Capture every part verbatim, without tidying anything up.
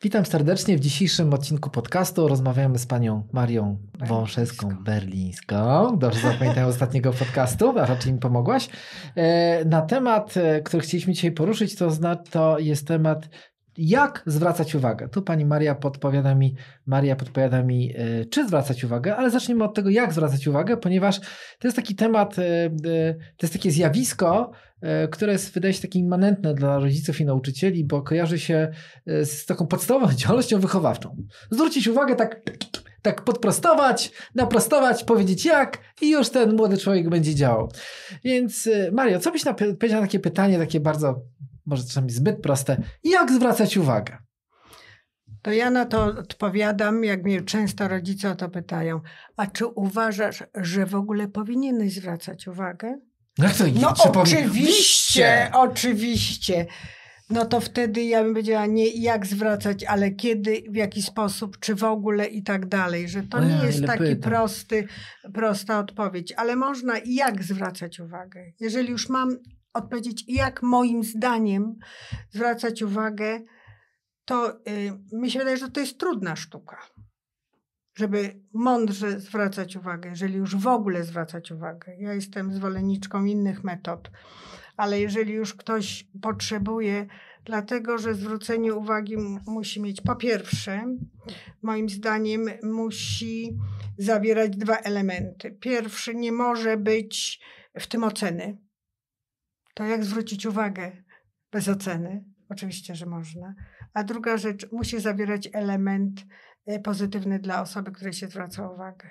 Witam serdecznie w dzisiejszym odcinku podcastu. Rozmawiamy z panią Marią Wąszewską-Berlińską. Dobrze zapamiętałem ostatniego podcastu, a raczej mi pomogłaś. Na temat, który chcieliśmy dzisiaj poruszyć, to, zna, to jest temat, jak zwracać uwagę. Tu pani Maria podpowiada mi, Maria podpowiada mi, czy zwracać uwagę, ale zacznijmy od tego, jak zwracać uwagę, ponieważ to jest taki temat, to jest takie zjawisko, które jest, wydaje się, takie immanentne dla rodziców i nauczycieli, bo kojarzy się z taką podstawową działalnością wychowawczą. Zwrócić uwagę, tak, tak podprostować, naprostować, powiedzieć jak i już ten młody człowiek będzie działał. Więc Mario, co byś powiedział na takie pytanie, takie bardzo, może czasami zbyt proste, jak zwracać uwagę? To ja na to odpowiadam, jak mnie często rodzice o to pytają. A czy uważasz, że w ogóle powinieneś zwracać uwagę? Jak to No czy oczywiście, powie... oczywiście. No to wtedy ja bym powiedziała nie jak zwracać, ale kiedy, w jaki sposób, czy w ogóle i tak dalej. Że to O nie ja, jest ile taki pytań. prosty, prosta odpowiedź. Ale można jak zwracać uwagę. Jeżeli już mam odpowiedzieć, jak moim zdaniem zwracać uwagę, to yy, mi się wydaje, że to jest trudna sztuka. Żeby mądrze zwracać uwagę, jeżeli już w ogóle zwracać uwagę. Ja jestem zwolenniczką innych metod, ale jeżeli już ktoś potrzebuje, dlatego że zwrócenie uwagi musi mieć, po pierwsze, moim zdaniem musi zawierać dwa elementy. Pierwszy, nie może być w tym oceny. To jak zwrócić uwagę bez oceny? Oczywiście, że można. A druga rzecz, musi zawierać element pozytywny dla osoby, której się zwraca uwagę.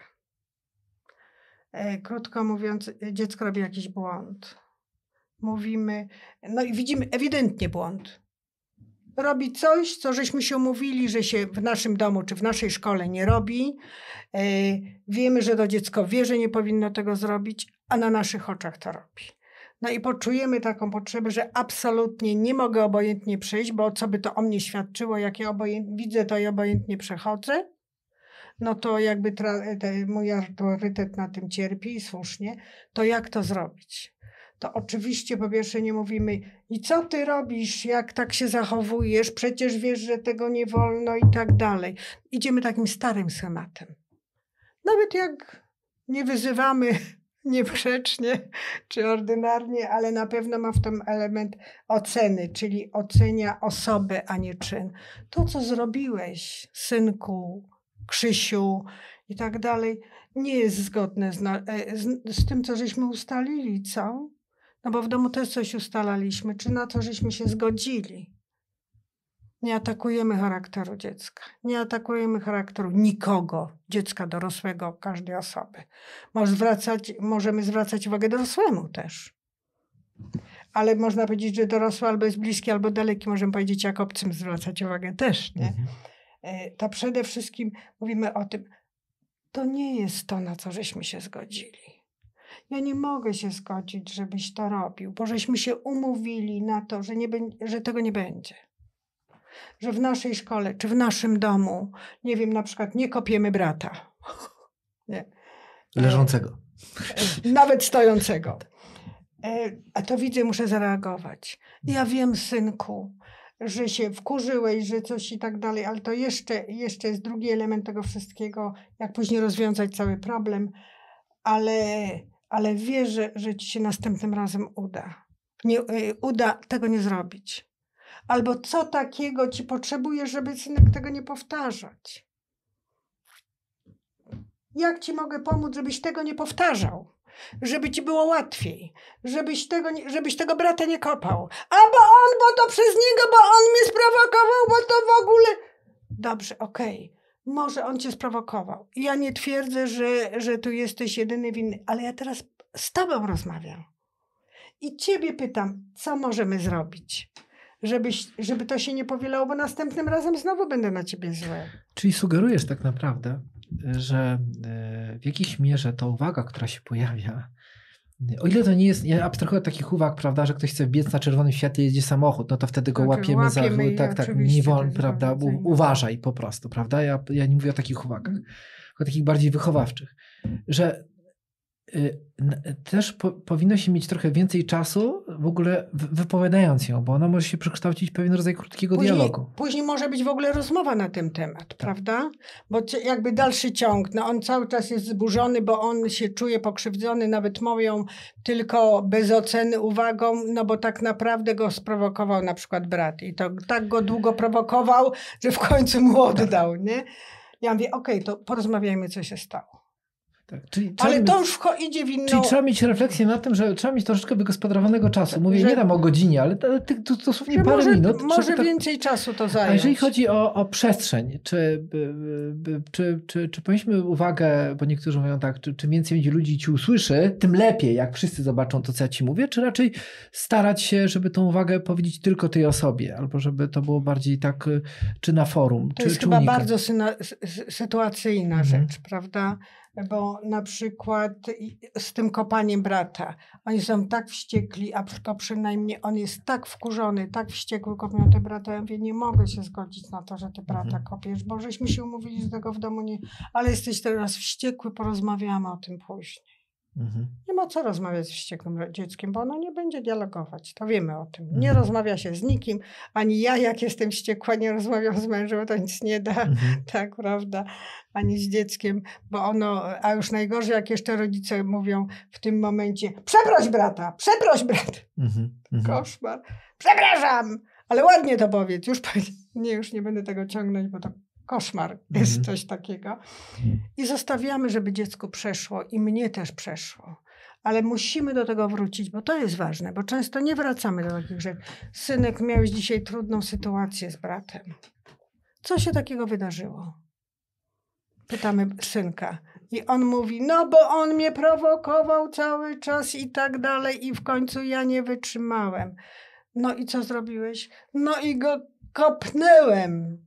Krótko mówiąc, dziecko robi jakiś błąd. Mówimy, no i widzimy ewidentnie błąd. Robi coś, co żeśmy się umówili, że się w naszym domu czy w naszej szkole nie robi. Wiemy, że to dziecko wie, że nie powinno tego zrobić, a na naszych oczach to robi. No i poczujemy taką potrzebę, że absolutnie nie mogę obojętnie przejść, bo co by to o mnie świadczyło, jak ja obojętnie widzę to i obojętnie przechodzę, no to jakby tra- te, mój autorytet na tym cierpi i słusznie, to jak to zrobić? To oczywiście po pierwsze nie mówimy i co ty robisz, jak tak się zachowujesz, przecież wiesz, że tego nie wolno i tak dalej. Idziemy takim starym schematem. Nawet jak nie wyzywamy nieprzecznie czy ordynarnie, ale na pewno ma w tym element oceny, czyli ocenia osobę, a nie czyn. To, co zrobiłeś, synku, Krzysiu i tak dalej, nie jest zgodne z, na, z, z tym, co żeśmy ustalili, co? No bo w domu też coś ustalaliśmy, czy na to żeśmy się zgodzili. Nie atakujemy charakteru dziecka. Nie atakujemy charakteru nikogo, dziecka, dorosłego, każdej osoby. Może zwracać, możemy zwracać uwagę dorosłemu też. Ale można powiedzieć, że dorosły albo jest bliski, albo daleki. Możemy powiedzieć, jak obcym zwracać uwagę też, nie? Mhm. To przede wszystkim mówimy o tym, to nie jest to, na co żeśmy się zgodzili. Ja nie mogę się zgodzić, żebyś to robił, bo żeśmy się umówili na to, że, nie be- że tego nie będzie. Że w naszej szkole, czy w naszym domu, nie wiem, na przykład nie kopiemy brata. Nie. Leżącego. Nawet stojącego. A to widzę, muszę zareagować. Ja wiem, synku, że się wkurzyłeś, że coś i tak dalej, ale to jeszcze, jeszcze jest drugi element tego wszystkiego, jak później rozwiązać cały problem, ale, ale wierzę, że ci się następnym razem uda. Nie, uda tego nie zrobić. Albo co takiego ci potrzebujesz, żeby synek tego nie powtarzać? Jak ci mogę pomóc, żebyś tego nie powtarzał? Żeby ci było łatwiej. Żebyś tego, nie, żebyś tego brata nie kopał. A bo on, bo to przez niego, bo on mnie sprowokował, bo to w ogóle... Dobrze, okej. Okay. Może on cię sprowokował. Ja nie twierdzę, że, że tu jesteś jedyny winny, ale ja teraz z tobą rozmawiam. I ciebie pytam, co możemy zrobić? Żebyś, żeby to się nie powielało, bo następnym razem znowu będę na ciebie zły. Czyli sugerujesz tak naprawdę, że w jakiejś mierze ta uwaga, która się pojawia, o ile to nie jest, ja abstrahuję od takich uwag, prawda, że ktoś chce wbiec na czerwonym świetle, jedzie samochód, no to wtedy go Tak, łapiemy, łapiemy za, tak, tak, nie wolno, prawda, u, uważaj po prostu, prawda, ja, ja nie mówię o takich uwagach, o takich bardziej wychowawczych, że też po, powinno się mieć trochę więcej czasu w ogóle wypowiadając ją, bo ona może się przekształcić w pewien rodzaj krótkiego później, dialogu. Później może być w ogóle rozmowa na ten temat, tak. Prawda? Bo jakby dalszy ciąg, no on cały czas jest zburzony, bo on się czuje pokrzywdzony, nawet mówią tylko bez oceny uwagą, no bo tak naprawdę go sprowokował na przykład brat i to tak go długo prowokował, że w końcu mu oddał, nie? Ja mówię, okej, okay, to porozmawiajmy, co się stało. Tak, czyli ale mieć, to już idzie w inną... Czyli trzeba mieć refleksję na tym, że trzeba mieć troszeczkę wygospodarowanego czasu. Mówię, że, nie tam o godzinie, ale to, to, to dosłownie parę może, minut. Może tak... więcej czasu to zająć. A jeżeli chodzi o, o przestrzeń, czy, czy, czy, czy powinniśmy uwagę, bo niektórzy mówią tak, czy, czym więcej ludzi ci usłyszy, tym lepiej, jak wszyscy zobaczą to, co ja ci mówię, czy raczej starać się, żeby tą uwagę powiedzieć tylko tej osobie, albo żeby to było bardziej tak, czy na forum, to czy, jest czy chyba unikać. bardzo syna, sytuacyjna mhm. rzecz, prawda? Bo na przykład z tym kopaniem brata, oni są tak wściekli, a to przynajmniej on jest tak wkurzony, tak wściekły, kopią te brata. Ja mówię, nie mogę się zgodzić na to, że ty brata mhm. kopiesz, bo żeśmy się umówili, że tego w domu nie... Ale jesteś teraz wściekły, porozmawiamy o tym później. Mhm. Nie ma co rozmawiać z wściekłym dzieckiem, bo ono nie będzie dialogować. To wiemy o tym. Nie mhm. rozmawia się z nikim, ani ja, jak jestem wściekła, nie rozmawiam z mężem, bo to nic nie da. Mhm. Tak, prawda? Ani z dzieckiem, bo ono, a już najgorzej, jak jeszcze rodzice mówią w tym momencie, przeproś brata, przeproś brata. Mhm. Koszmar. Przepraszam, ale ładnie to powiedz. Już, nie, już nie będę tego ciągnąć, bo to koszmar, mhm. jest coś takiego. I zostawiamy, żeby dziecku przeszło i mnie też przeszło. Ale musimy do tego wrócić, bo to jest ważne, bo często nie wracamy do takich rzeczy. Synek, miałeś dzisiaj trudną sytuację z bratem. Co się takiego wydarzyło? Pytamy synka. I on mówi, no bo on mnie prowokował cały czas i tak dalej i w końcu ja nie wytrzymałem. No i co zrobiłeś? No i go kopnęłem.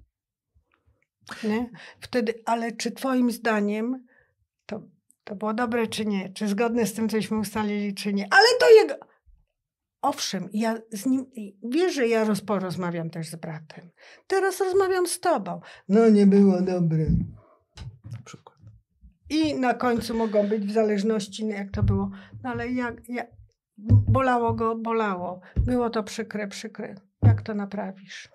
Nie? Wtedy, ale czy twoim zdaniem to, to było dobre, czy nie? Czy zgodne z tym, cośmy ustalili, czy nie? Ale to jego... Owszem, ja z nim, wiesz, że ja roz, porozmawiam też z bratem. Teraz rozmawiam z tobą. No nie było dobre. Na przykład. I na końcu mogą być w zależności, jak to było. No ale jak, jak bolało go, bolało. Było to przykre, przykre. Jak to naprawisz?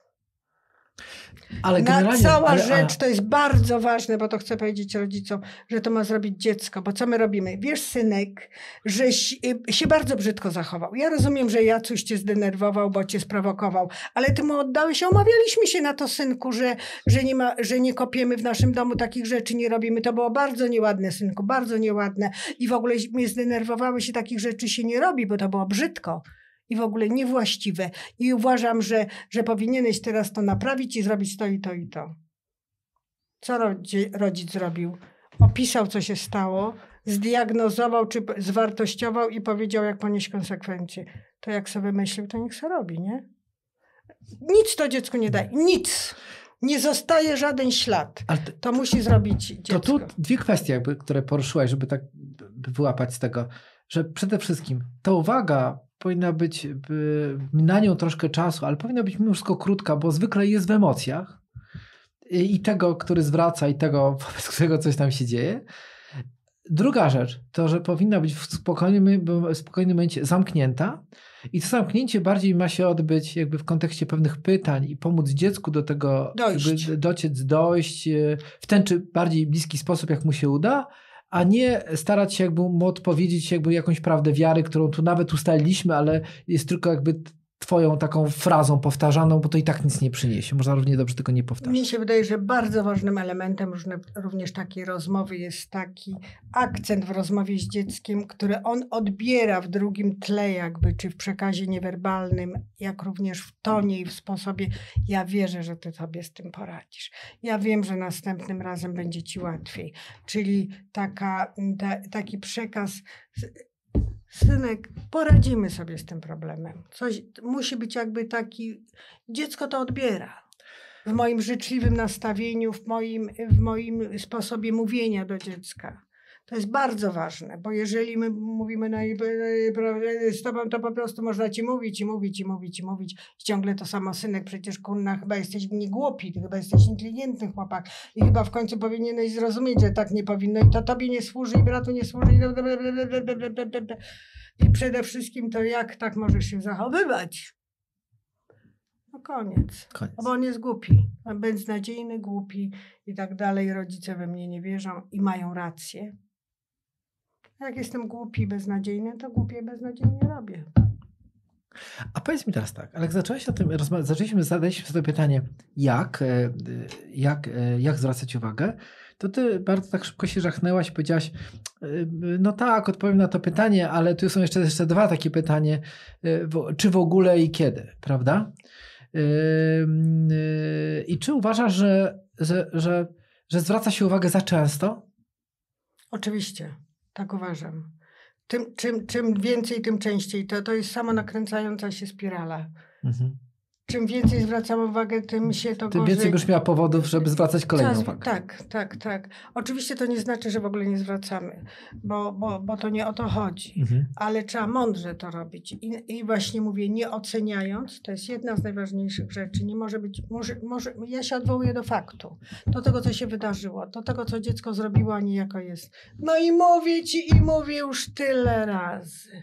Ale Na, cała ale, rzecz a... to jest bardzo ważne, bo to chcę powiedzieć rodzicom, że to ma zrobić dziecko, bo co my robimy? Wiesz, synek, że się bardzo brzydko zachował. Ja rozumiem, że Jacuś cię zdenerwował, bo cię sprowokował, ale ty mu oddałeś, umawialiśmy się na to, synku, że, że, nie ma, że nie kopiemy w naszym domu takich rzeczy, nie robimy. To było bardzo nieładne, synku, bardzo nieładne i w ogóle mnie zdenerwowały się, takich rzeczy się nie robi, bo to było brzydko. I w ogóle niewłaściwe. I uważam, że, że powinieneś teraz to naprawić i zrobić to i to i to. Co rodzi, rodzic zrobił? Opisał, co się stało, zdiagnozował, czy zwartościował i powiedział, jak ponieść konsekwencje. To jak sobie myślił, to niech sobie robi, nie? Nic to dziecku nie daje. Nic. Nie zostaje żaden ślad. Ale to, to musi zrobić dziecko. To tu dwie kwestie, jakby, które poruszyłaś, żeby tak wyłapać z tego, że przede wszystkim ta uwaga powinna być na nią troszkę czasu, ale powinna być mimo wszystko krótka, bo zwykle jest w emocjach i tego, który zwraca i tego, wobec którego coś tam się dzieje. Druga rzecz to, że powinna być w spokojnym, w spokojnym momencie zamknięta i to zamknięcie bardziej ma się odbyć jakby w kontekście pewnych pytań i pomóc dziecku do tego dojść. dociec, dojść w ten czy bardziej bliski sposób, jak mu się uda, a nie starać się jakby mu odpowiedzieć jakby jakąś prawdę wiary, którą tu nawet ustaliliśmy, ale jest tylko jakby twoją taką frazą powtarzaną, bo to i tak nic nie przyniesie. Można równie dobrze tego nie powtarzać. Mnie się wydaje, że bardzo ważnym elementem również takiej rozmowy jest taki akcent w rozmowie z dzieckiem, który on odbiera w drugim tle jakby, czy w przekazie niewerbalnym, jak również w tonie i w sposobie. Ja wierzę, że ty sobie z tym poradzisz. Ja wiem, że następnym razem będzie ci łatwiej. Czyli taka, ta, taki przekaz... Synek, poradzimy sobie z tym problemem. Coś musi być jakby taki... Dziecko to odbiera. W moim życzliwym nastawieniu, w moim, w moim sposobie mówienia do dziecka. To jest bardzo ważne, bo jeżeli my mówimy no i z tobą, to po prostu można ci mówić i mówić i mówić i mówić i ciągle to samo, synek, przecież kurna, chyba jesteś nie głupi, ty chyba jesteś inteligentny chłopak i chyba w końcu powinieneś zrozumieć, że tak nie powinno i to tobie nie służy i bratu nie służy i, i przede wszystkim to jak tak możesz się zachowywać. No koniec. Koniec. Bo on jest głupi, beznadziejny, głupi i tak dalej. Rodzice we mnie nie wierzą i mają rację. Jak jestem głupi i beznadziejny, to głupie i beznadziejnie robię. A powiedz mi teraz tak, ale jak zaczęłaś o tym rozmawiać, zaczęliśmy zadać sobie pytanie, jak, jak, jak zwracać uwagę, to ty bardzo tak szybko się żachnęłaś i powiedziałaś, no tak, odpowiem na to pytanie, ale tu są jeszcze, jeszcze dwa takie pytanie, czy w ogóle i kiedy, prawda? I czy uważasz, że, że, że, że zwraca się uwagę za często? Oczywiście, tak uważam. Tym, czym, czym więcej, tym częściej. To, to jest samo nakręcająca się spirala. Mhm. Czym więcej zwracam uwagę, tym się to Tym gorzej... więcej już miała powodów, żeby zwracać kolejną Czas, uwagę. Tak, tak, tak. Oczywiście to nie znaczy, że w ogóle nie zwracamy, bo, bo, bo to nie o to chodzi. Mhm. Ale trzeba mądrze to robić. I, I właśnie mówię, nie oceniając, to jest jedna z najważniejszych rzeczy. Nie może być... Może, może, ja się odwołuję do faktu. Do tego, co się wydarzyło. Do tego, co dziecko zrobiło, a niejako jest. No i mówię ci i mówię już tyle razy.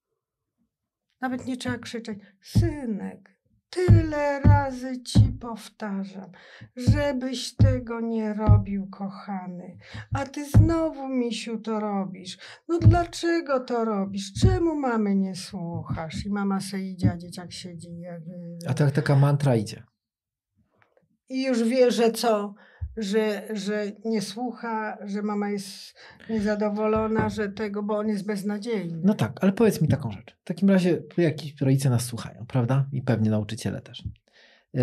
Nawet nie trzeba krzyczeć. Synek, tyle razy ci powtarzam, żebyś tego nie robił, kochany. A ty znowu, misiu, to robisz. No dlaczego to robisz? Czemu mamy nie słuchasz? I mama se idzie, a dzieciak siedzi. Jak... A tak taka mantra idzie. I już wie, że co? Że, że nie słucha, że mama jest niezadowolona, że tego, bo on jest beznadziejny. No tak, ale powiedz mi taką rzecz. W takim razie jakiś rodzice nas słuchają, prawda? I pewnie nauczyciele też. Yy,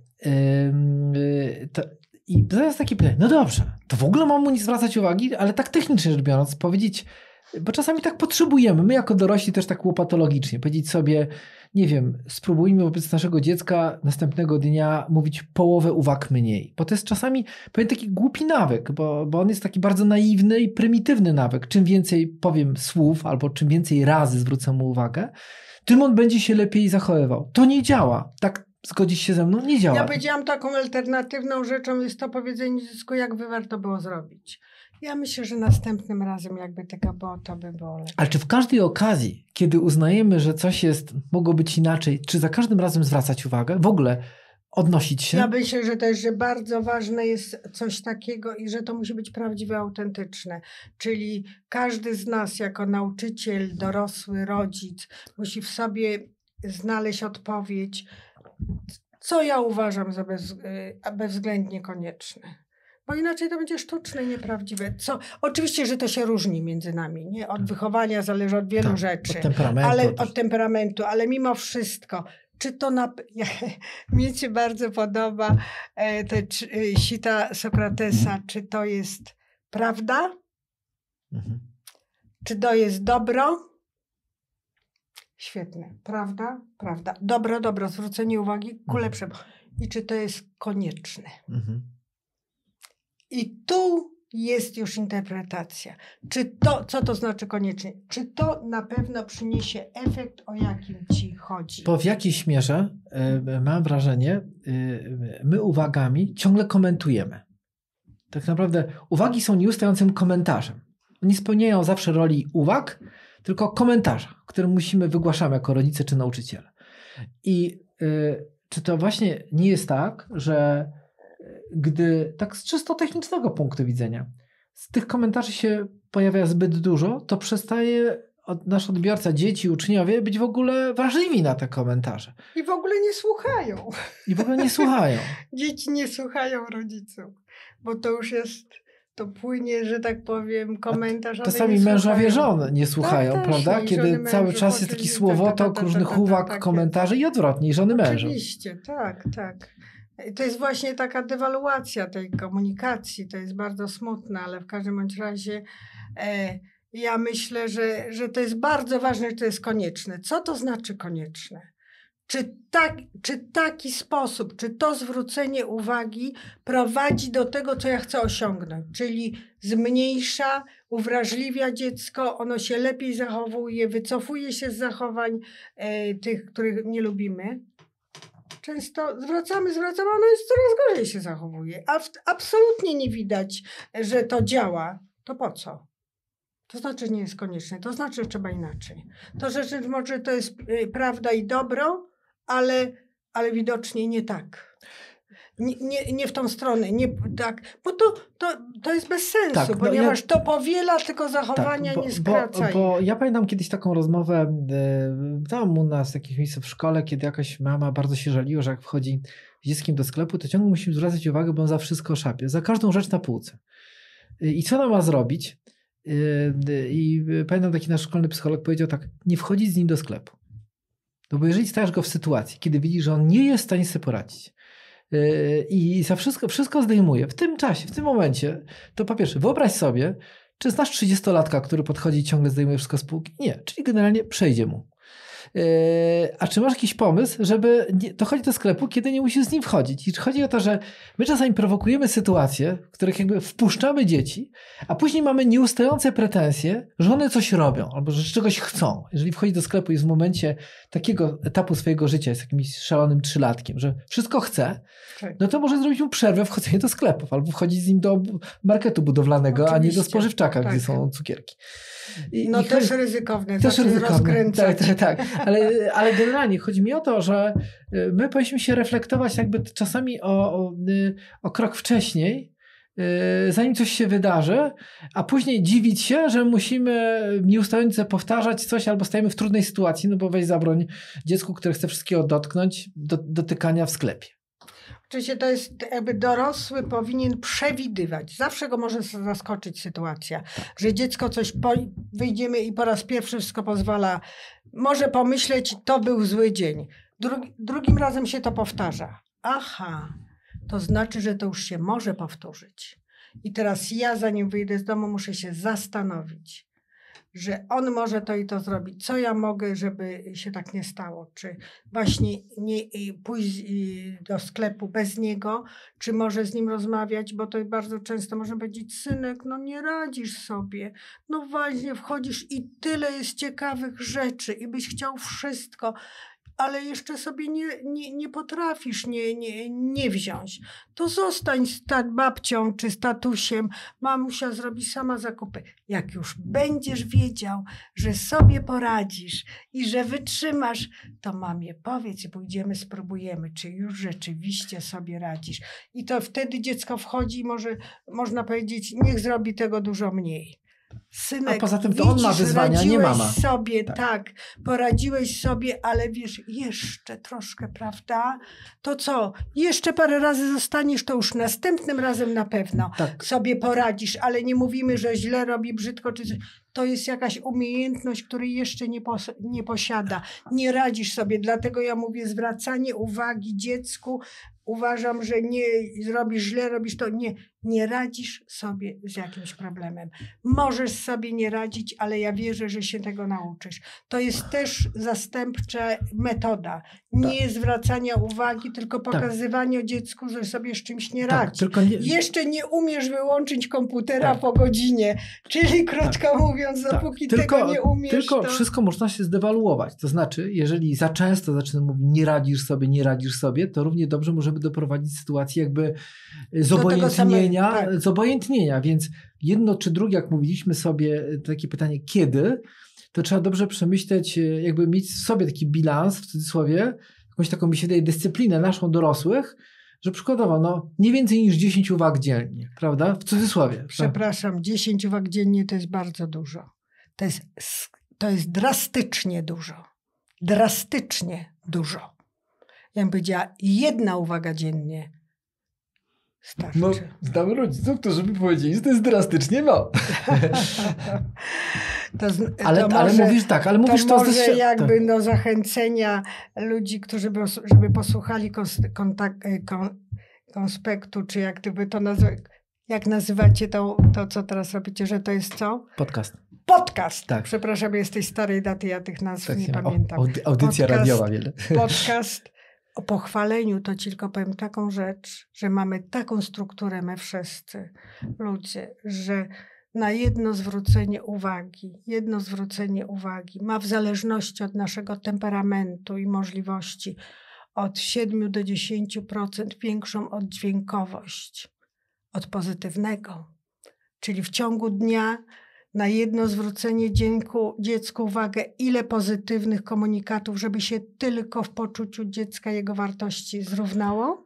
yy, to, I teraz takie pytanie, no dobrze, to w ogóle mam mu nie zwracać uwagi, ale tak technicznie rzecz biorąc, powiedzieć, bo czasami tak potrzebujemy, my jako dorośli też tak łopatologicznie, powiedzieć sobie, nie wiem, spróbujmy wobec naszego dziecka następnego dnia mówić połowę uwag mniej. Bo to jest czasami powiem taki głupi nawyk, bo, bo on jest taki bardzo naiwny i prymitywny nawyk. Czym więcej powiem słów albo czym więcej razy zwrócę mu uwagę, tym on będzie się lepiej zachowywał. To nie działa. Tak zgodzisz się ze mną? Nie działa. Ja powiedziałam taką alternatywną rzeczą jest to powiedzenie dziecku, jak by warto było zrobić. Ja myślę, że następnym razem jakby tego było, to by było lepiej. Ale czy w każdej okazji, kiedy uznajemy, że coś jest, mogło być inaczej, czy za każdym razem zwracać uwagę? W ogóle odnosić się? Ja myślę, że też, że bardzo ważne jest coś takiego i że to musi być prawdziwe, autentyczne. Czyli każdy z nas jako nauczyciel, dorosły, rodzic musi w sobie znaleźć odpowiedź, co ja uważam za bez, bezwzględnie konieczne. Bo inaczej to będzie sztuczne i nieprawdziwe. Co, oczywiście, że to się różni między nami. Nie? Od wychowania zależy od wielu tak, rzeczy. Od temperamentu. Ale, od temperamentu, ale mimo wszystko, czy to na... Ja, mnie się bardzo podoba e, te e, sita Sokratesa, czy to jest prawda? Mhm. Czy to jest dobro? Świetne. Prawda? Prawda. Dobro, dobro. Zwrócenie uwagi ku lepszemu. I czy to jest konieczne? Mhm. I tu jest już interpretacja. Czy to, co to znaczy koniecznie? Czy to na pewno przyniesie efekt, o jakim ci chodzi? Bo w jakiejś mierze y, mam wrażenie, y, my uwagami ciągle komentujemy. Tak naprawdę uwagi są nieustającym komentarzem. Nie spełniają zawsze roli uwag, tylko komentarza, które musimy wygłaszamy jako rodzice czy nauczyciele. I y, czy to właśnie nie jest tak, że gdy tak z czysto technicznego punktu widzenia z tych komentarzy się pojawia zbyt dużo, to przestaje od, nasz odbiorca, dzieci, uczniowie być w ogóle wrażliwi na te komentarze. I w ogóle nie słuchają. I w ogóle nie słuchają. Dzieci nie słuchają rodziców, bo to już jest, to płynie, że tak powiem, komentarz. Czasami mężowie żon nie słuchają, tak, prawda? Nie, Kiedy cały mężów, czas jest taki słowotok różnych ta, ta, ta, uwag, tak komentarzy jest. I odwrotnie, żony mężów. Oczywiście, tak, tak. To jest właśnie taka dewaluacja tej komunikacji, to jest bardzo smutne, ale w każdym bądź razie e, ja myślę, że, że to jest bardzo ważne, że to jest konieczne. Co to znaczy konieczne? Czy, tak, czy taki sposób, czy to zwrócenie uwagi prowadzi do tego, co ja chcę osiągnąć, czyli zmniejsza uwrażliwia dziecko, ono się lepiej zachowuje, wycofuje się z zachowań e, tych, których nie lubimy. Często zwracamy, zwracamy, ono jest coraz gorzej się zachowuje. A w, absolutnie nie widać, że to działa. To po co? To znaczy nie jest konieczne, to znaczy, że trzeba inaczej. To rzeczy może to jest y, prawda i dobro, ale, ale widocznie nie tak. Nie, nie, nie w tą stronę, nie tak, bo to, to, to jest bez sensu, tak, no ponieważ ja, to powiela, tylko zachowania tak, bo, nie skraca. Bo, bo ja pamiętam kiedyś taką rozmowę y, tam u nas w jakimś miejscu w szkole, kiedy jakaś mama bardzo się żaliła, że jak wchodzi z dzieckiem do sklepu, to ciągle musimy zwracać uwagę, bo on za wszystko szapie, za każdą rzecz na półce. Y, I co ona ma zrobić? Y, y, I pamiętam, taki nasz szkolny psycholog powiedział tak, nie wchodzić z nim do sklepu. No bo jeżeli stajesz go w sytuacji, kiedy widzisz, że on nie jest w stanie sobie poradzić, i za wszystko, wszystko zdejmuje w tym czasie, w tym momencie, to po pierwsze wyobraź sobie, czy znasz trzydziestolatka, który podchodzi i ciągle zdejmuje wszystko z półki? Nie, czyli generalnie przejdzie mu. A czy masz jakiś pomysł, żeby dochodzić do sklepu, kiedy nie musisz z nim wchodzić? I chodzi o to, że my czasami prowokujemy sytuacje, w których jakby wpuszczamy dzieci, a później mamy nieustające pretensje, że one coś robią albo że czegoś chcą. Jeżeli wchodzi do sklepu i jest w momencie takiego etapu swojego życia, jest jakimś szalonym trzylatkiem, że wszystko chce, no to może zrobić mu przerwę w chodzeniu do sklepów albo wchodzić z nim do marketu budowlanego, Oczywiście. a nie do spożywczaka, tak. gdzie są cukierki. I, no i też chodzi, ryzykowne, też ryzykowne. rozkręcać. Tak, tak, tak. Ale, ale generalnie chodzi mi o to, że my powinniśmy się reflektować jakby czasami o, o, o krok wcześniej, zanim coś się wydarzy, a później dziwić się, że musimy nieustająco powtarzać coś albo stajemy w trudnej sytuacji, no bo weź zabroń dziecku, które chce wszystkiego dotknąć, do, dotykania w sklepie. Oczywiście to jest jakby dorosły powinien przewidywać. Zawsze go może zaskoczyć sytuacja, że dziecko coś, po, wyjdziemy i po raz pierwszy wszystko pozwala, może pomyśleć, to był zły dzień. Drugi, drugim razem się to powtarza. Aha, to znaczy, że to już się może powtórzyć. I teraz ja, zanim wyjdę z domu, muszę się zastanowić, że on może to i to zrobić. Co ja mogę, żeby się tak nie stało? Czy właśnie nie pójść do sklepu bez niego, czy może z nim rozmawiać, bo to bardzo często można powiedzieć, synek, no nie radzisz sobie. No właśnie, wchodzisz i tyle jest ciekawych rzeczy i byś chciał wszystko, ale jeszcze sobie nie, nie, nie potrafisz nie, nie, nie wziąć. To zostań z babcią czy z tatusiem. Mamusia zrobi sama zakupy. Jak już będziesz wiedział, że sobie poradzisz i że wytrzymasz, to mamie powiedz i pójdziemy, spróbujemy, czy już rzeczywiście sobie radzisz. I to wtedy dziecko wchodzi i może, można powiedzieć, niech zrobi tego dużo mniej. Synek, a poza tym to widzisz, on ma wyzwania, nie mama. sobie, tak. tak, poradziłeś sobie, ale wiesz, jeszcze troszkę, prawda? To co? Jeszcze parę razy zostaniesz, to już następnym razem na pewno tak. sobie poradzisz, ale nie mówimy, że źle robi, brzydko, czy coś. To jest jakaś umiejętność, której jeszcze nie, pos- nie posiada. Nie radzisz sobie, dlatego ja mówię, zwracanie uwagi dziecku, uważam, że nie zrobisz źle, robisz to, nie, nie radzisz sobie z jakimś problemem. Możesz sobie nie radzić, ale ja wierzę, że się tego nauczysz. To jest też zastępcza metoda. Nie tak. zwracania uwagi, tylko pokazywania tak. dziecku, że sobie z czymś nie radzi. Tak, nie... Jeszcze nie umiesz wyłączyć komputera tak. po godzinie, czyli krótko tak. mówiąc, dopóki tak. tylko, tego nie umiesz. Tylko to... wszystko można się zdewaluować. To znaczy, jeżeli za często zaczynamy mówić, nie radzisz sobie, nie radzisz sobie, to równie dobrze możemy doprowadzić sytuację jakby zobojętnienia, tak. zobojętnienia. Więc jedno czy drugie, jak mówiliśmy sobie, takie pytanie kiedy, to trzeba dobrze przemyśleć, jakby mieć w sobie taki bilans, w cudzysłowie, jakąś taką, mi się wydaje, dyscyplinę naszą dorosłych, że przykładowo, no, nie więcej niż dziesięć uwag dziennie, prawda? W cudzysłowie. Przepraszam, dziesięć uwag dziennie to jest bardzo dużo. To jest, to jest drastycznie dużo. Drastycznie dużo. Ja bym powiedziała, jedna uwaga dziennie starczy. No, znam rodziców, którzy by powiedzieli, że to jest drastycznie mało. To, ale, to ale może, mówisz tak, ale mówisz to to... może to jakby do zachęcenia ludzi, którzy by, żeby posłuchali kontak, kon, konspektu, czy jak gdyby to nazwać, jak nazywacie to, to, co teraz robicie, że to jest co? Podcast. Podcast. Tak. Przepraszam, jest tej starej daty, ja tych nazw tak, nie ja, pamiętam. O, audycja podcast, radiowa wiele. Podcast. O pochwaleniu to ci tylko powiem taką rzecz, że mamy taką strukturę my wszyscy ludzie, że na jedno zwrócenie uwagi, jedno zwrócenie uwagi ma w zależności od naszego temperamentu i możliwości od siedmiu do dziesięciu procent większą oddźwiękowość od pozytywnego. Czyli w ciągu dnia na jedno zwrócenie dzięku, dziecku uwagę, ile pozytywnych komunikatów, żeby się tylko w poczuciu dziecka jego wartości zrównało?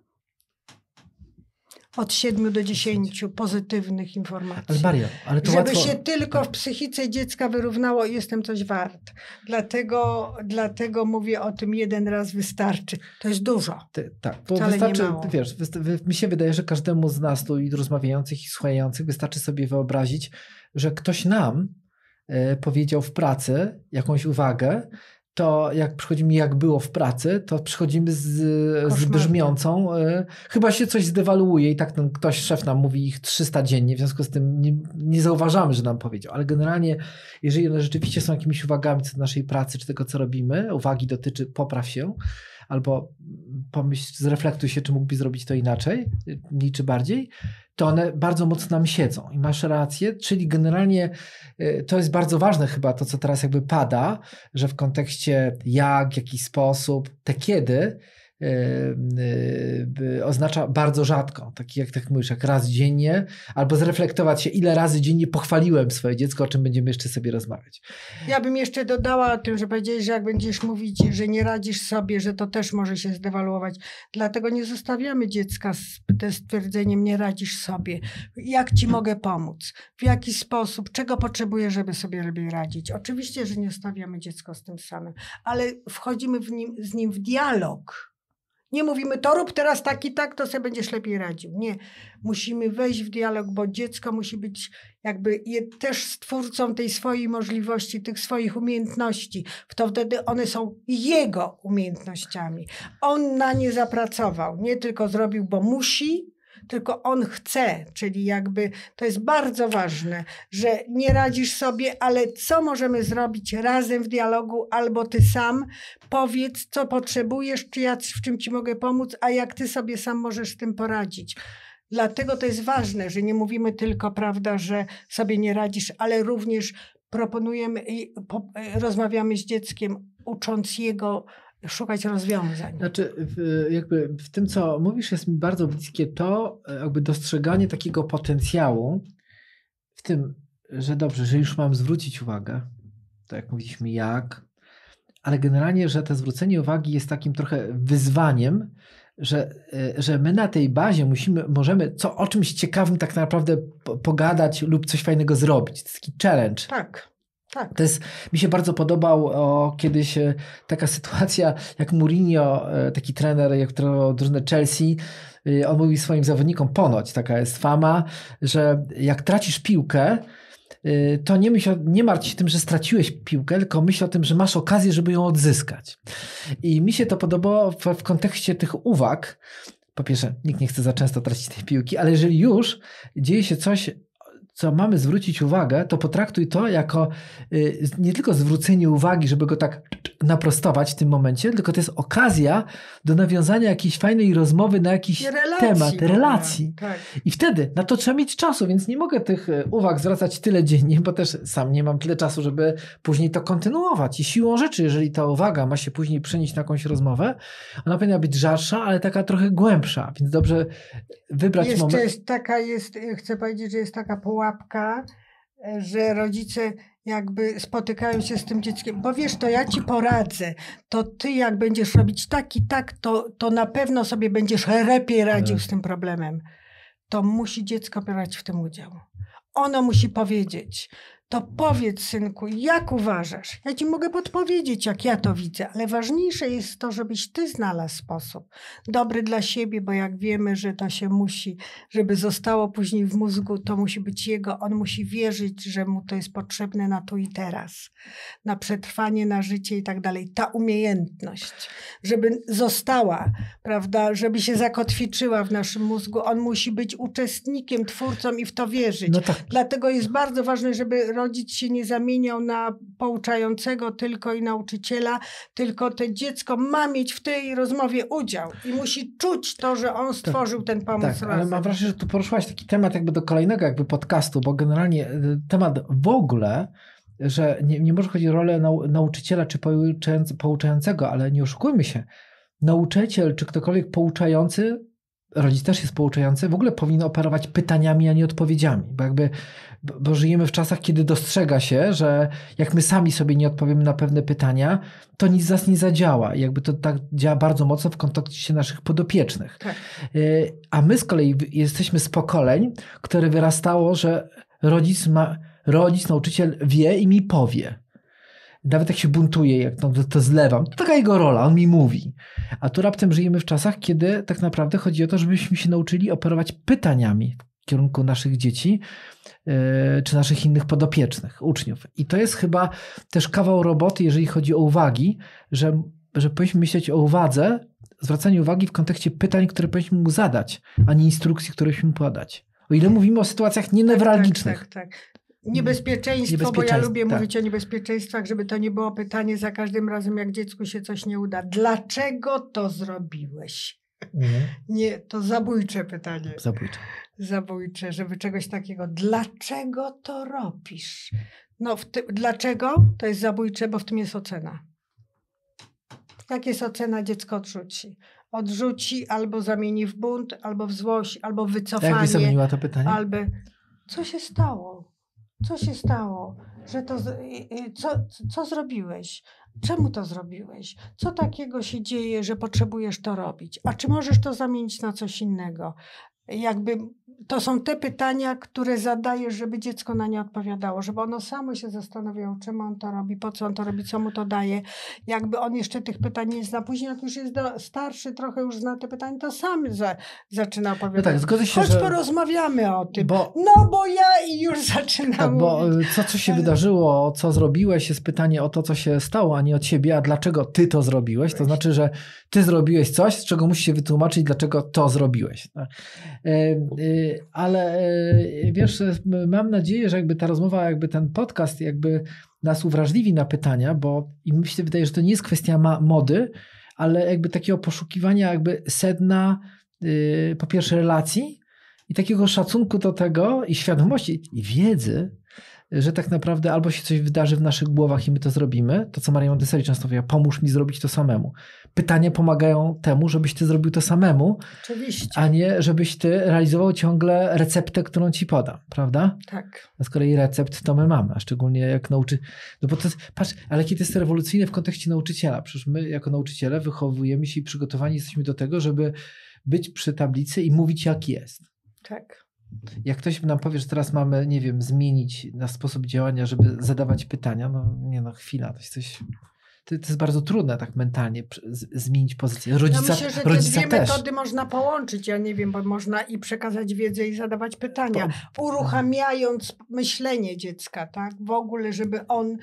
Od siedmiu do dziesięciu pozytywnych informacji. Ale Mario, ale to żeby łatwo... się tylko w psychice dziecka wyrównało, jestem coś wart. Dlatego, dlatego mówię o tym jeden raz wystarczy. To jest dużo. Ty, tak, bo Wcale wystarczy, nie mało. wiesz, wysta- mi się wydaje, że każdemu z nas tu i rozmawiających i słuchających wystarczy sobie wyobrazić, że ktoś nam e, powiedział w pracy jakąś uwagę, to jak przychodzimy, jak było w pracy, to przychodzimy z, z brzmiącą, y, chyba się coś zdewaluuje i tak ten ktoś, szef nam mówi ich trzysta dziennie, w związku z tym nie, nie zauważamy, że nam powiedział, ale generalnie jeżeli one rzeczywiście są jakimiś uwagami co do naszej pracy, czy tego, co robimy, uwagi dotyczy popraw się, albo pomyśl, zreflektuj się, czy mógłbyś zrobić to inaczej, mniej czy bardziej, to one bardzo mocno nam siedzą. I masz rację, czyli generalnie to jest bardzo ważne chyba to, co teraz jakby pada, że w kontekście jak, w jaki sposób, te kiedy Yy, yy, oznacza bardzo rzadko, taki jak tak mówisz, jak raz dziennie, albo zreflektować się, ile razy dziennie pochwaliłem swoje dziecko, o czym będziemy jeszcze sobie rozmawiać. Ja bym jeszcze dodała o tym, że powiedziałeś, że jak będziesz mówić, że nie radzisz sobie, że to też może się zdewaluować. Dlatego nie zostawiamy dziecka z tym stwierdzeniem nie radzisz sobie. Jak ci mogę pomóc? W jaki sposób? Czego potrzebuję, żeby sobie lepiej radzić? Oczywiście, że nie stawiamy dziecko z tym samym, ale wchodzimy w nim, z nim w dialog. Nie mówimy, to rób teraz tak i tak, to sobie będziesz lepiej radził. Nie. Musimy wejść w dialog, bo dziecko musi być jakby je, też stwórcą tej swojej możliwości, tych swoich umiejętności. To wtedy one są jego umiejętnościami. On na nie zapracował. Nie tylko zrobił, bo musi, tylko on chce, czyli jakby to jest bardzo ważne, że nie radzisz sobie, ale co możemy zrobić razem w dialogu, albo ty sam powiedz, co potrzebujesz, czy ja w czym ci mogę pomóc, a jak ty sobie sam możesz z tym poradzić. Dlatego to jest ważne, że nie mówimy tylko, prawda, że sobie nie radzisz, ale również proponujemy i po, rozmawiamy z dzieckiem, ucząc jego szukać rozwiązań. Znaczy, w, jakby w tym, co mówisz, jest mi bardzo bliskie to, jakby dostrzeganie takiego potencjału w tym, że dobrze, że już mam zwrócić uwagę, to jak mówiliśmy, jak, ale generalnie, że to zwrócenie uwagi jest takim trochę wyzwaniem, że, że my na tej bazie musimy, możemy co, o czymś ciekawym tak naprawdę pogadać lub coś fajnego zrobić. To jest taki challenge. Tak. Tak. To jest, mi się bardzo podobał o, kiedyś e, taka sytuacja, jak Mourinho, e, taki trener, jak trenował drużynę Chelsea, e, on mówi swoim zawodnikom, ponoć taka jest fama, że jak tracisz piłkę, e, to nie, myśl, nie martw się tym, że straciłeś piłkę, tylko myśl o tym, że masz okazję, żeby ją odzyskać. I mi się to podobało w, w kontekście tych uwag. Po pierwsze, nikt nie chce za często tracić tej piłki, ale jeżeli już dzieje się coś, co mamy zwrócić uwagę, to potraktuj to jako y, nie tylko zwrócenie uwagi, żeby go tak naprostować w tym momencie, tylko to jest okazja do nawiązania jakiejś fajnej rozmowy na jakiś relacji, temat, relacji. Tak. I wtedy na to trzeba mieć czasu, więc nie mogę tych uwag zwracać tyle dziennie, bo też sam nie mam tyle czasu, żeby później to kontynuować. I siłą rzeczy, jeżeli ta uwaga ma się później przenieść na jakąś rozmowę, ona powinna być rzadsza, ale taka trochę głębsza, więc dobrze wybrać Jeszcze moment. jest taka, jest, chcę powiedzieć, że jest taka pułapka, że rodzice jakby spotykają się z tym dzieckiem, bo wiesz, to ja ci poradzę, to ty jak będziesz robić tak i tak, to, to na pewno sobie będziesz lepiej radził z tym problemem. To musi dziecko brać w tym udział. Ono musi powiedzieć, to powiedz, synku, jak uważasz? Ja ci mogę podpowiedzieć, jak ja to widzę, ale ważniejsze jest to, żebyś ty znalazł sposób dobry dla siebie, bo jak wiemy, że to się musi, żeby zostało później w mózgu, to musi być jego, on musi wierzyć, że mu to jest potrzebne na tu i teraz, na przetrwanie, na życie i tak dalej. Ta umiejętność, żeby została, prawda, żeby się zakotwiczyła w naszym mózgu, on musi być uczestnikiem, twórcą i w to wierzyć. No tak. Dlatego jest bardzo ważne, żeby rodzic się nie zamieniał na pouczającego tylko i nauczyciela, tylko to dziecko ma mieć w tej rozmowie udział i musi czuć to, że on stworzył ten pomysł Tak, razem. ale mam wrażenie, że tu poruszyłaś taki temat jakby do kolejnego jakby podcastu, bo generalnie temat w ogóle, że nie, nie może chodzić o rolę nau, nauczyciela czy pouczającego, ale nie oszukujmy się, nauczyciel czy ktokolwiek pouczający, rodzic też jest pouczający, w ogóle powinien operować pytaniami, a nie odpowiedziami, bo jakby bo żyjemy w czasach, kiedy dostrzega się, że jak my sami sobie nie odpowiemy na pewne pytania, to nic z nas nie zadziała. I jakby to tak działa bardzo mocno w kontekście naszych podopiecznych. Tak. A my z kolei jesteśmy z pokoleń, które wyrastało, że rodzic ma, rodzic, nauczyciel wie i mi powie. Nawet jak się buntuje, jak to, to zlewam, to taka jego rola, on mi mówi. A tu raptem żyjemy w czasach, kiedy tak naprawdę chodzi o to, żebyśmy się nauczyli operować pytaniami w kierunku naszych dzieci, yy, czy naszych innych podopiecznych, uczniów. I to jest chyba też kawał roboty, jeżeli chodzi o uwagi, że, że powinniśmy myśleć o uwadze, zwracaniu uwagi w kontekście pytań, które powinniśmy mu zadać, a nie instrukcji, które powinniśmy mu podać. O ile mówimy o sytuacjach nienewralgicznych. Tak, tak, tak. Niebezpieczeństwo, Niebezpieczeństwo, bo ja lubię tak. mówić o niebezpieczeństwach, żeby to nie było pytanie za każdym razem, jak dziecku się coś nie uda. Dlaczego to zrobiłeś? Mhm. Nie, to zabójcze pytanie. Zabójcze. Zabójcze, żeby czegoś takiego. Dlaczego to robisz? No, w ty, dlaczego? To jest zabójcze, bo w tym jest ocena. Jak jest ocena, dziecko odrzuci. Odrzuci albo zamieni w bunt, albo w złość, albo w wycofanie. Jak byś zamieniła to pytanie? Albo co się stało? Co się stało? Że to, co, co zrobiłeś? Czemu to zrobiłeś? Co takiego się dzieje, że potrzebujesz to robić? A czy możesz to zamienić na coś innego? Jakby to są te pytania, które zadajesz, żeby dziecko na nie odpowiadało, żeby ono samo się zastanawiało, czemu on to robi, po co on to robi, co mu to daje. Jakby on jeszcze tych pytań nie zna. Później jak już jest do, starszy, trochę już zna te pytania, to sam za, zaczyna opowiadać. No tak, zgodzę się, Chodź że... porozmawiamy o tym. Bo... No bo ja i już zaczynam Tak, bo mówić. co, co się Ale... wydarzyło, co zrobiłeś, jest pytanie o to, co się stało, a nie od ciebie, a dlaczego ty to zrobiłeś. To znaczy, że ty zrobiłeś coś, z czego musisz się wytłumaczyć, dlaczego to zrobiłeś. Ale wiesz, mam nadzieję, że jakby ta rozmowa, jakby ten podcast jakby nas uwrażliwi na pytania, bo i mi się wydaje, że to nie jest kwestia ma- mody, ale jakby takiego poszukiwania jakby sedna po pierwsze relacji i takiego szacunku do tego i świadomości i wiedzy, że tak naprawdę albo się coś wydarzy w naszych głowach i my to zrobimy, to co Maria Montessori często mówiła, pomóż mi zrobić to samemu. Pytania pomagają temu, żebyś ty zrobił to samemu, Oczywiście. a nie żebyś ty realizował ciągle receptę, którą ci podam, prawda? Tak. A z kolei recept to my mamy, a szczególnie jak nauczy... No bo to jest, patrz, ale kiedy jest to rewolucyjne w kontekście nauczyciela, przecież my jako nauczyciele wychowujemy się i przygotowani jesteśmy do tego, żeby być przy tablicy i mówić jak jest. Tak. Jak ktoś nam powie, że teraz mamy, nie wiem, zmienić nasz sposób działania, żeby zadawać pytania, no nie no, chwila, to jest coś... To, to jest bardzo trudne tak mentalnie z, zmienić pozycję. Rodzica, ja myślę, że te rodzica dwie też. metody można połączyć, ja nie wiem, bo można i przekazać wiedzę i zadawać pytania, To... uruchamiając myślenie dziecka, tak? W ogóle, żeby on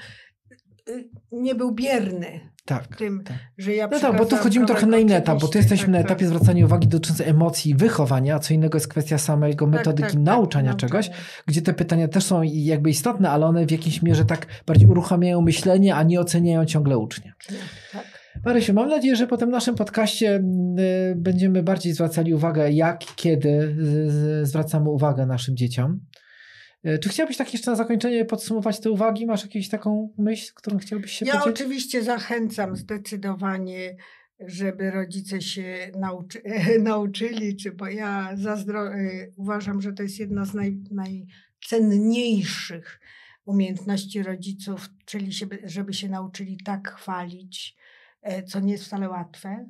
nie był bierny. Tak, tym, tak. że ja No tak, bo tu wchodzimy trochę na inny etap, bo tu jesteśmy tak, na etapie tak. zwracania uwagi dotyczącej emocji i wychowania, a co innego jest kwestia samego metodyki tak, tak, nauczania tak, czegoś, nauczanie. Gdzie te pytania też są jakby istotne, ale one w jakiejś mierze tak bardziej uruchamiają myślenie, a nie oceniają ciągle ucznia. Tak. Marysiu, mam nadzieję, że po tym naszym podcaście y, będziemy bardziej zwracali uwagę, jak, kiedy y, y, zwracamy uwagę naszym dzieciom. Czy chciałbyś tak jeszcze na zakończenie podsumować te uwagi? Masz jakąś taką myśl, którą chciałbyś się ja podzielić? Ja oczywiście zachęcam zdecydowanie, żeby rodzice się nauczy, nauczyli, czy bo ja zazdro, uważam, że to jest jedna z naj, najcenniejszych umiejętności rodziców, czyli się, żeby się nauczyli tak chwalić, co nie jest wcale łatwe,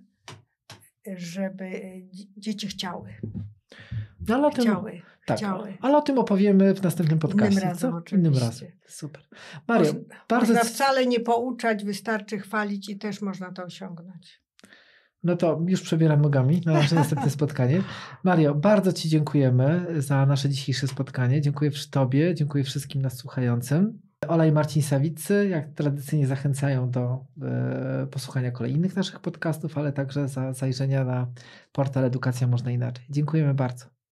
żeby dzieci chciały. No, ale o tym, chciały, tak, chciały. Ale o tym opowiemy w następnym podcaście. Innym razem co? oczywiście. Innym razem. Super. Mario, Moż, bardzo... Można wcale nie pouczać, wystarczy chwalić i też można to osiągnąć. No to już przebieram nogami na nasze następne spotkanie. Mario, bardzo ci dziękujemy za nasze dzisiejsze spotkanie. Dziękuję Tobie, dziękuję wszystkim nas słuchającym. Ola i Marcin Sawiccy, jak tradycyjnie zachęcają do e, posłuchania kolejnych naszych podcastów, ale także za zajrzenia na portal Edukacja Można Inaczej. Dziękujemy bardzo.